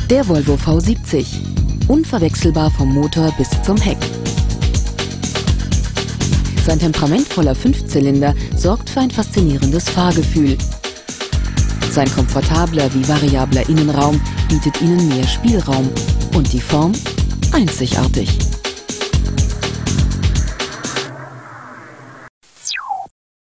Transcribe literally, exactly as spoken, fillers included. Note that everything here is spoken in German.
Der Volvo V siebzig. Unverwechselbar vom Motor bis zum Heck. Sein temperamentvoller Fünfzylinder sorgt für ein faszinierendes Fahrgefühl. Sein komfortabler wie variabler Innenraum bietet Ihnen mehr Spielraum. Und die Form? Einzigartig.